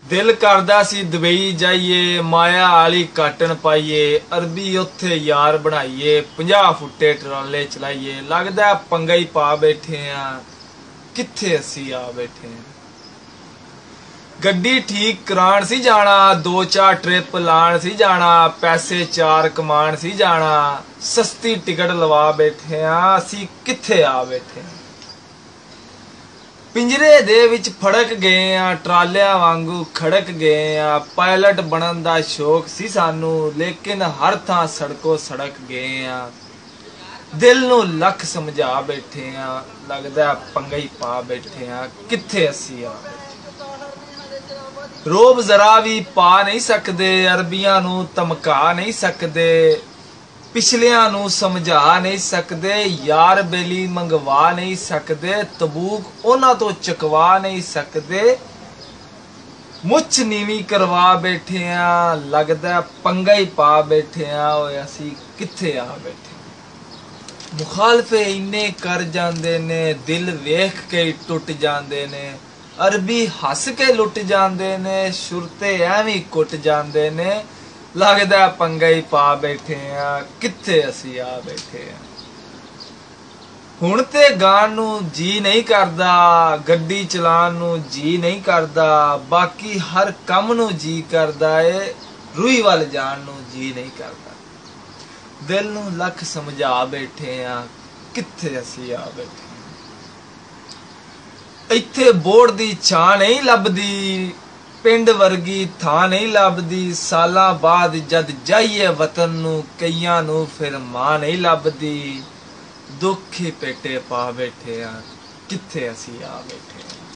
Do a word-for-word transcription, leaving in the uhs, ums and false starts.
दिल करदा सी दुबई जाइए माया आली काटन पाइए अरबी उत्थे यार बनाइए पंजाह फुट्टे ट्राले चलाइए लगदा पंगा ही पा बैठे आ कित्थे असी आ बैठे आ। गड्डी ठीक कराण सी जाना दो चार ट्रिप लाण सी जाना पैसे चार कमान सी जाना सस्ती टिकट लवा बैठे आ असी कित्थे आ बैठे आ। पिंजरे दे विच फड़क गए आ ट्रालियां वांगू खड़क गए आ पायलट बनन दा शौक सी सानू लेकिन हर थां सड़कों सड़क गए आ। दिल नू लख समझा बैठे आ लगदा पंगा ही पा बैठे आ कित्थे असी आ। रोब जरा भी पा नहीं सकदे अरबियां नू धमका नहीं सकदे पिछलियां नू समझा नहीं सकदे यार बेली मंगवा नहीं सकदे तबूक उन्हां तो चकवा नहीं सकदे मुछ नीवी करवा बैठे आ लगदा पंगा ही पा बैठे आ ओए असी कित्थे आ बैठे। मुखालफे इन्ने कर जांदे ने दिल वेख के टुट जांदे ने अरबी हस के लुट जांदे ने शुरते एवें कुट जांदे ने लगदा पंगा ही पा बैठे आ कित्थे असी आ बैठे आ। हुण ते गाण नू जी नहीं करदा गड्डी चलाण नू जी नहीं करदा बाकी हर कम नू जी करदा ए रूही वल जाण नू जी नहीं करदा। दिल नू लख समझा बैठे आ कित्थे असी आ बैठे। इत्थे बोर्ड दी छां नहीं लभदी पिंड वर्गी थां नहीं लभदी सालां बाद जद जाइए वतन नू कईयां नू फिर मां नहीं लभदी दुख ही पेटे पा बैठे आ कित्थे असी आ बैठे।